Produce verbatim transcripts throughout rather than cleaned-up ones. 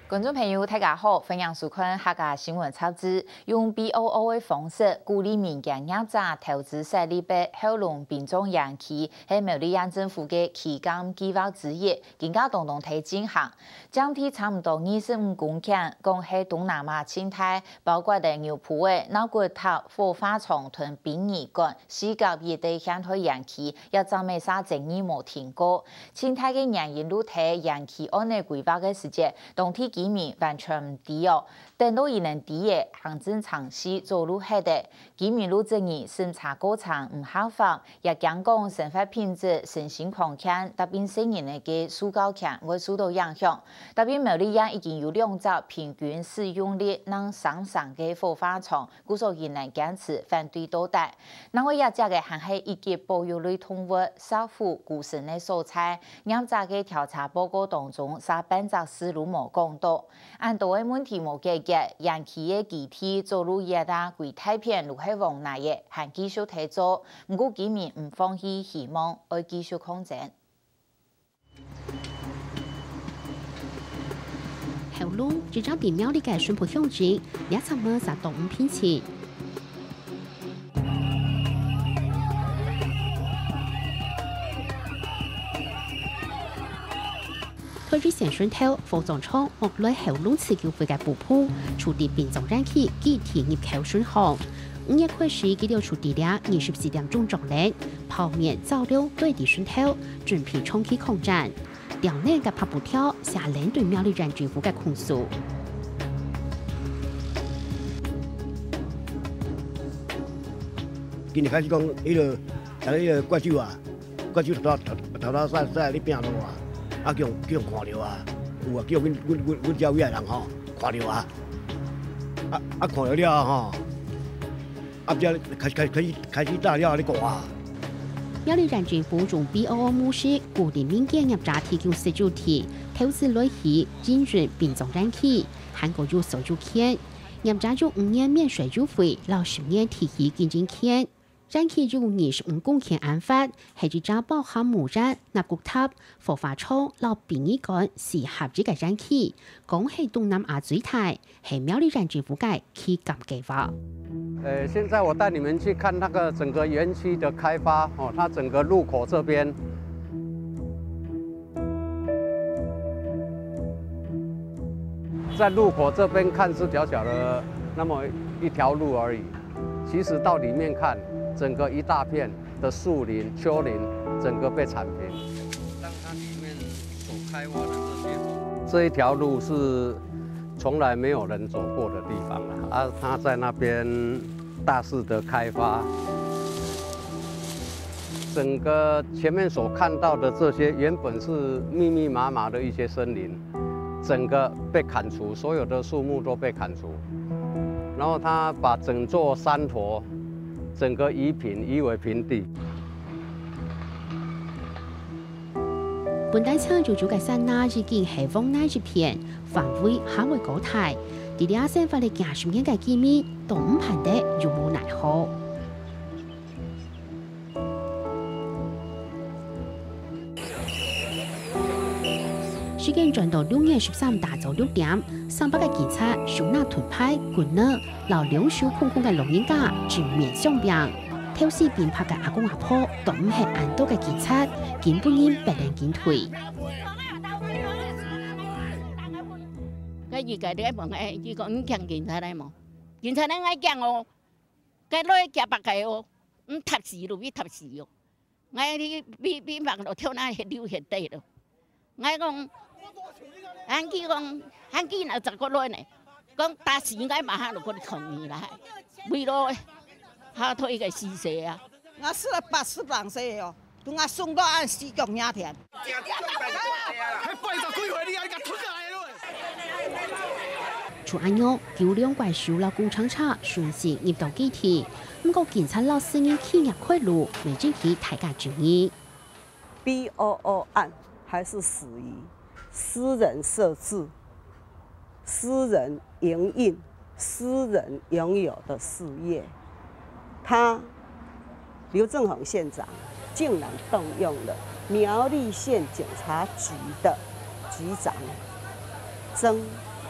观众朋友，大家好，欢迎收看客家新闻插枝，用 B O O 的方式鼓励民间业者投资设立被后龙并种养鸡，是苗栗县政府的期间计划之一，更加动动推进行。占地差不多二十五公顷，共是东南亚生态，包括的牛埔的脑骨头、火花虫同殡仪馆、四角野地乡土养鸡，也暂未啥争议无停过。生态的原因路体养鸡按内规划的时间，当天。居民完全唔知哦，等到伊能知嘅行政尝试做路黑的，居民路争议审查过程唔合法，也讲讲生活品质、身心况欠，特别成人嘅嘅塑胶欠会受到影响。特别苗栗县已经有两只平均使用率能上升嘅火花虫，故所仍然坚持反对倒带。那我也只嘅还系一级保育类动物守护固生嘅素材，啱只嘅调查报告当中，三本则思路冇讲到。按多个问题冇解决，养鸡的集体走路也大归太平路系往内嘅，还继续提做，不过居民唔放弃希望，要继续抗争。 后龙这张地苗栗嘅宣布向前，两层门实动唔偏前。推出线顺头，服装廠屋内后龙刺球会嘅布铺，处理变种燃气机体入口顺行。五月开始，佢哋处理了二十四点钟重量，泡面照料对地顺头，准备冲起抗战。条内嘅拍布条，下令对苗栗县政府嘅控诉。 今日开始讲，迄个，像迄个怪兽啊，怪兽头头头头晒晒咧拼路啊。啊，叫叫看到啊，有啊，叫阮阮阮阮遮位的人吼看到啊，啊啊看到了吼，啊，遮开开开始开始打了咧讲啊。 苗栗县政府用 B O O 模式鼓励民间业者提供社主题，投资类型精准并重燃气，韩国有收入权，业者有五年免税入费，老十年提起经济权。燃气有二十五公顷安发，係一隻包含木燃、納骨塔、火花廠、老殯儀館四合一嘅燃氣，講係東南亞最大，係苗栗縣政府嘅氣感計劃。 呃，現在我帶你們去看那個整個園區的開發哦，它整個入口這邊，在入口這邊看是小小的那麼一條路而已，其實到裡面看。整個一大片的樹林、丘陵，整個被鏟平。讓它裡面所開挖的這些，這一條路是從來沒有人走過的地方了。啊，它在那邊大肆的開發，整個前面所看到的這些原本是密密麻麻的一些森林，整個被砍除，所有的樹木都被砍除，然後它把整座山頭。整個移平，夷為平地。 本單車就住嘅山那已經係往內一片，範圍較為高大。啲啲生活嚟行上邊嘅居民都唔盼得有無奈何。時間轉到六月十三大早六點，上百個警察手拿盾牌、棍呢，留兩手空空嘅老人家正面上邊，挑事變拍嘅阿公阿婆都唔係安多嘅警察，根本應被人擊退。 cái gì cái đấy bọn ấy chỉ có những thằng警察đấy mà警察đấy ngay chẳng ô cái lối kia bạc cái ô thập sĩ rồi bị thập sĩ ô ngay đi bị bị bạc nó theo này hiện điều hiện tệ đâu ngay con anh kia con anh kia nào chẳng có lối này con ta sĩ cái mà hắn nó con không nghĩ lại bị rồi ha thôi cái xì xè à ngã四十八十两岁哦都ngã送到按四角廿天除安樣，九兩怪獸老工廠車順勢入到基地，不過警察老司機企業開路，未引起大家注意。 B O O 案還是屬於私人設置、私人營運、私人擁有的事業，他劉正宏縣長竟然動用了苗栗縣警察局的局長曾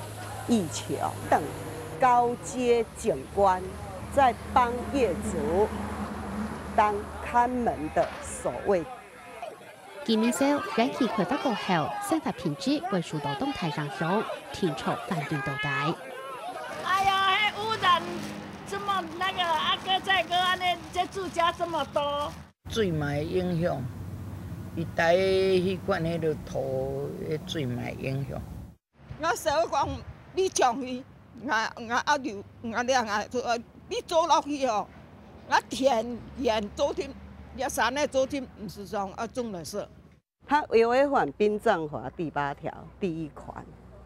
义桥等高阶警官，在帮业主当看门的守卫。 今年sau，燃气开发过后，生态品质为数到动态上升，停出反对倒台。 哎呀，污染这么那个，啊个再个安尼，这住家这么多， 水嘛会影响，伊台迄款迄个土，迄水嘛会影响。 我说讲，你将伊，我我阿刘，我俩啊说，你走落去哦，我田沿走天，也山内走天，唔是讲啊种垃圾。 他违违反殡葬法第八条第一款，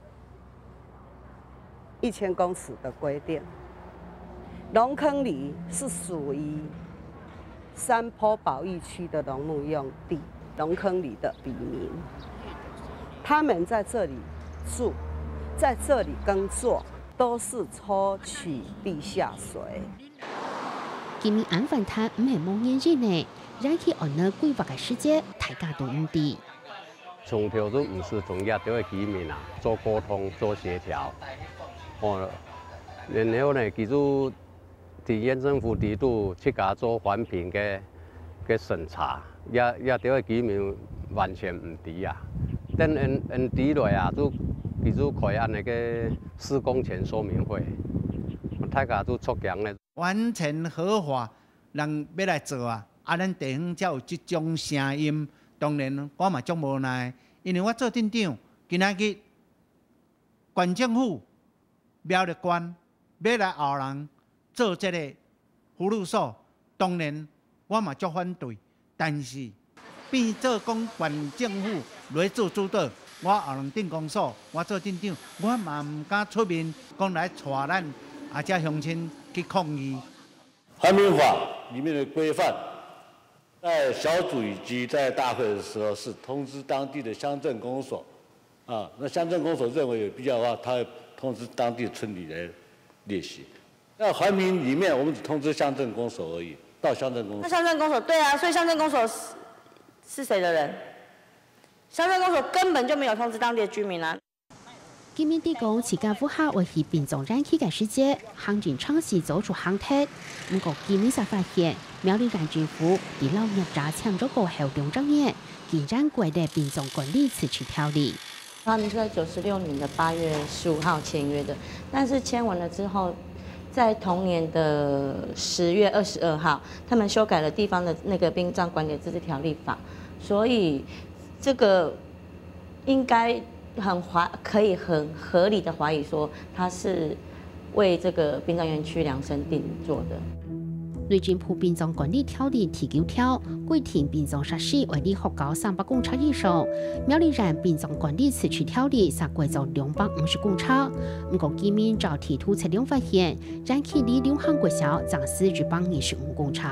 一千公尺的规定。龙坑里是属于山坡保育区的农牧用地，龙坑里的渔民，他们在这里住，在这里耕作，都是抽取地下水。 今年安反他唔系蒙眼日呢。燃气按呢规划嘅时间，大家都唔知。 从头都唔是从亚洲嘅居民啊，做沟通、做协调，哦，然后呢，其实地县政府制度去甲做环评嘅嘅审查，亚亚洲嘅居民完全唔知啊。等因因知落啊，都其实开按那个施工前说明会，大家都促强咧。 完全合法，人要来做啊！啊，咱地方才有这种声音。当然，我嘛足无奈，因为我做镇长，今仔日县政府苗栗县要来后人做这个福利所，当然我嘛足反对。但是变做讲县政府来做主导，我后人镇公所，我做镇长，我嘛唔敢出面讲来带咱啊遮乡亲去抗议。 环评法里面的规范。在小组以及在大会的时候，是通知当地的乡镇公所，啊，那乡镇公所认为有必要的话，他会通知当地的村里来列席。那环评里面，我们只通知乡镇公所而已，到乡镇公所。 那乡镇公所对啊，所以乡镇公所是是谁的人？乡镇公所根本就没有通知当地的居民啊。 今年地讲自家符合维系变种燃气嘅时节，行政尝试做出航铁。不过今年才发现，苗栗县政府伫老业者抢咗过后两张年，竟然规定变种管理此次条例。 他们是在九十六年的八月十五号签约的，但是签完了之后，在同年的十月二十二号，他们修改了地方的那个殡葬管理自治条例法，所以这个应该。很怀可以很合理的怀疑说，他是为这个殡葬园区量身定做的。 内政部殡葬管理条例第九条规定，殡葬设施为你学校三百公尺以上。苗栗县殡葬管理自治条例设规造两百五十公尺。不过，今年照地图测量发现，燃气离两项国小暂时一百二十五公尺。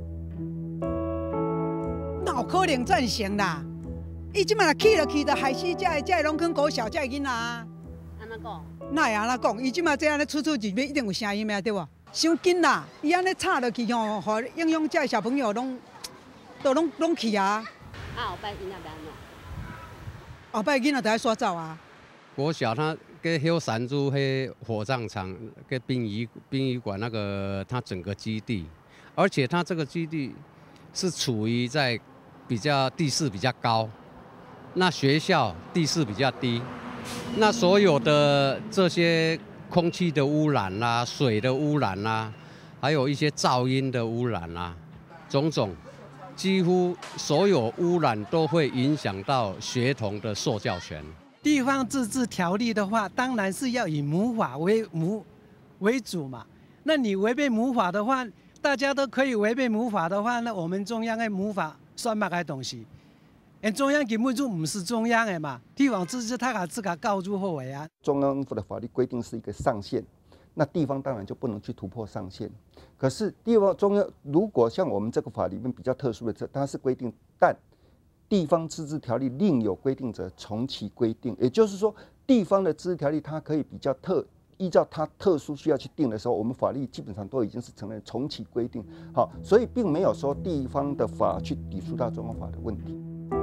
哪有可能赞成啦？伊即马起了起的害死遮个遮个龙坑国小遮个囡仔啊！ 安怎讲？ 哪会安怎讲？伊即马这安尼出出入入一定有声音的，对无？伤紧啦！伊安尼插落去吼，互影响遮个小朋友拢都拢拢去啊！ 啊，后摆囡仔要安怎？ 后摆囡仔就要刷走啊！ 国小它跟休山猪黑火葬场跟殡仪殡仪馆那个它整个基地，而且它这个基地是处于在比较地势比较高。那学校地势比较低，那所有的这些空气的污染啦、啊、水的污染啦、啊，还有一些噪音的污染啦、啊，种种，几乎所有污染都会影响到学童的受教权。 地方自治条例的话，当然是要以母法为母为主嘛。那你违背母法的话，大家都可以违背母法的话，那我们中央的母法算乜嘅东西？因中央根本就不是中央的嘛，地方自治他把自个告诸后尾啊。 中央府的法律规定是一个上限，那地方当然就不能去突破上限。可是地方中央如果像我们这个法里面比较特殊的，它是规定，但地方自治条例另有规定者从其规定，也就是说，地方的自治条例它可以比较特。依照它特殊需要去定的时候，我们法律基本上都已经是承认从其规定，好，所以并没有说地方的法去抵触到中央法的问题。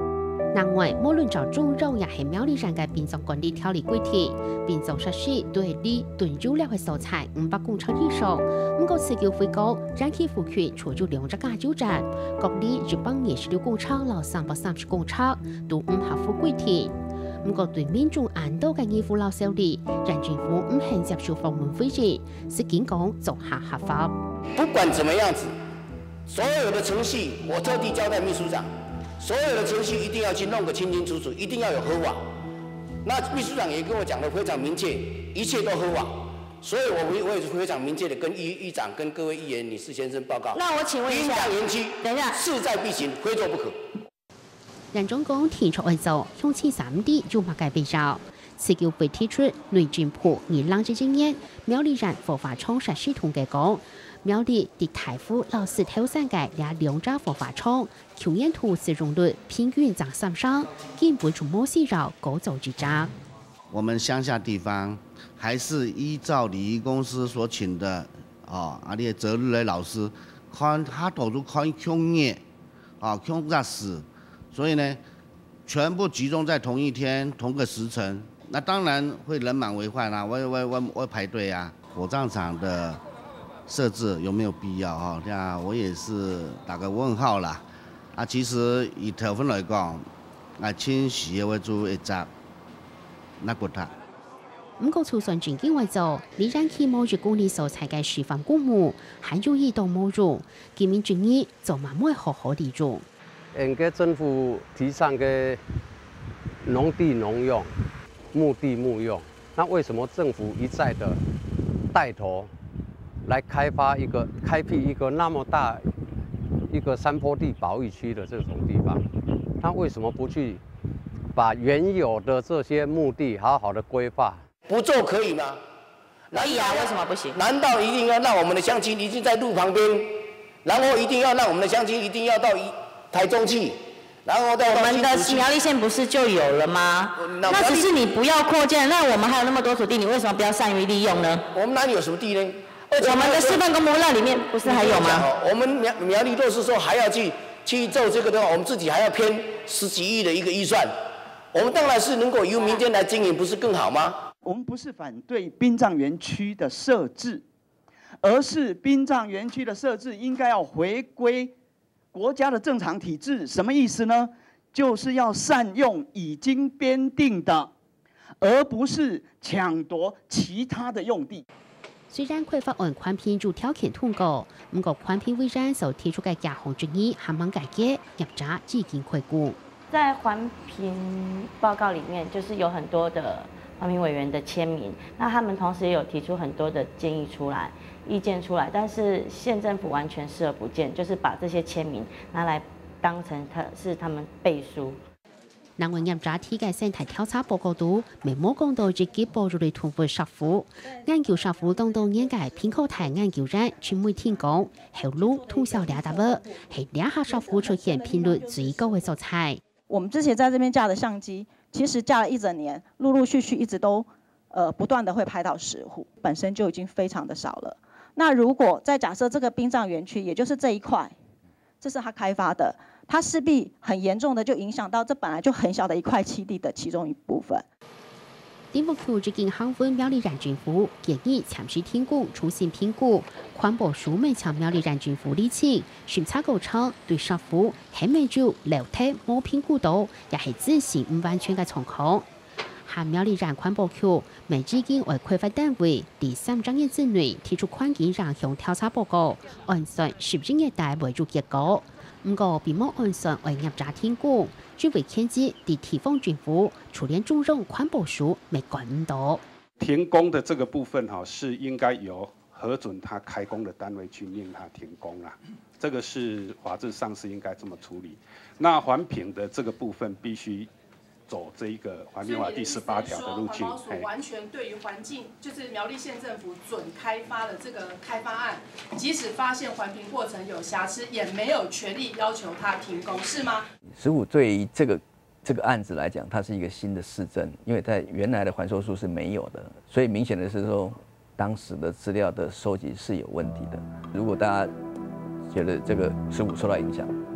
另外，无论照种肉也系苗栗人嘅殡葬管理条例规定，殡葬设施对你囤积了嘅素材五百公尺以上，唔过持久回购，燃气服区除咗两只加九站，各里一百二十六公尺到三百三十公尺都唔合乎规定。唔过对民众安到嘅义务老小李，让政府唔肯接受访问会议，是警讲做下合法。 不管怎么样子，所有的程序我特地交代秘书长。 所有的程序一定要去弄个清清楚楚，一定要有合法。那秘书长也跟我讲得非常明确，一切都合法。所以我我也是非常明确的跟议议长、跟各位议员、理事先生报告。 那我请问一下， 殡葬园区， 等一下， 势在必行，非做不可。 人中讲提出案做，向前三地就马改比较。此叫被提出内政部以冷之经验，苗栗人佛法厂实施统计讲。 苗栗的台府老师头三界也两只佛法厂，求验图使用率平均涨三上，根本就冇细绕高走之渣。 我们乡下地方还是依照礼仪公司所请的哦，啊，你择日的老师，看他投入看穷业啊，穷杂事，所以呢，全部集中在同一天同个时辰，那当然会人满为患啊，我我我我排队啊，火葬场的。 设置有没有必要哈？这样我也是打个问号啦。啊，其实以条分来讲，啊，清洗为主一只，那个他。 唔过，就算正经为做，你燃气某一公里所采嘅示范公墓，还有一道某种，居民建议做慢慢好好利用。 应该政府提倡嘅农地农用、墓地墓用，那为什么政府一再的带头？ 来开发一个、开辟一个那么大一个山坡地保育区的这种地方，那为什么不去把原有的这些墓地好好的规划？ 不做可以吗？ 可以啊，为什么不行？ 难道一定要让我们的乡亲一定在路旁边，然后一定要让我们的乡亲一定要到台中去？ 然后到我们的苗栗县不是就有了吗？那只是你不要扩建，那我们还有那么多土地，你为什么不要善于利用呢？ 我们哪里有什么地呢？ 我们的示范公墓那里面不是还有吗？ 我们苗苗栗若是说还要去去做这个的话，我们自己还要偏十几亿的一个预算，我们当然是能够由民间来经营，不是更好吗？ 我们不是反对殡葬园区的设置，而是殡葬园区的设置应该要回归国家的正常体制。什么意思呢？就是要善用已经编定的，而不是抢夺其他的用地。 虽然规划案宽片就条件通过，不过宽片为然所提出嘅加项争议还蛮改革，业者已经回顾。 在环评报告里面，就是有很多的环评委员的签名，那他们同时也有提出很多的建议出来、意见出来，但是县政府完全视而不见，就是把这些签名拿来当成他是他们背书。 南湾业者提嘅生態調查報告度，未冇講到自己步入嚟同步實府。研究實府當到研究偏口台研究人傳媒天講，後路通宵兩大波，係兩下實府出現頻率最高嘅素材。 我們之前在這邊架的相機，其實架了一整年，陸陸續續一直都，呃，不斷的會拍到十戶，本身就已經非常的少了。那如果再假設這個殯葬園區，也就是這一塊，這是他開發的。 它勢必很嚴重的就影響到這本來就很小的一塊棲地的其中一部分。 政府處最近航運苗栗縣政府建議參試天宮重新評估環保署未向苗栗縣政府釐清巡查過程對實府係咪就樓梯冇評估到，也係執行唔完全嘅狀況。下苗栗縣環保局未至今為規劃單位第三章日之內提出環境影響調查報告，按算十一月底為做結果。 唔過，並冇按算為業者天估，只為牽制地地方政府處理種種環保署未管唔到。 停工的這個部分哈，是應該由核准他開工的單位去命他停工啦。這個是法制上是應該這麼處理。那環評的這個部分必須走這一個環評法第十八條的路徑。 環保署完全對於環境，就是苗栗縣政府准開發的這個開發案，即使發現環評過程有瑕疵，也沒有權利要求他停工，是嗎？ 十五對於這個這個案子來講，它是一個新的市政，因為在原來的環收數是沒有的，所以明顯的是說，當時的資料的收集是有問題的。如果大家覺得這個十五受到影響，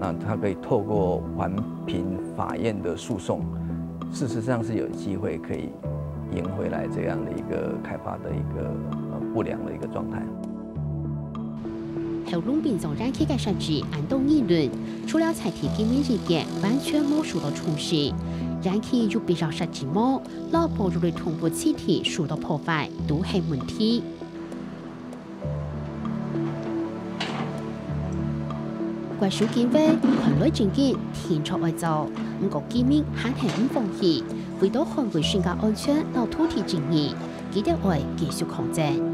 那它可以透过环评法院的诉讼，事实上是有机会可以赢回来这样的一个开发的一个呃不良的一个状态。 后龙滨总燃气嘅设置按动议论，除了采提建面意见完全冇受到重视，燃气就比较设置冇，老婆就对同步气体受到破坏，都系问题。怪手建委群内证件天出外做，唔过建面还系唔放弃，为到捍卫宣教安全，到土地正义，记得会继续抗争。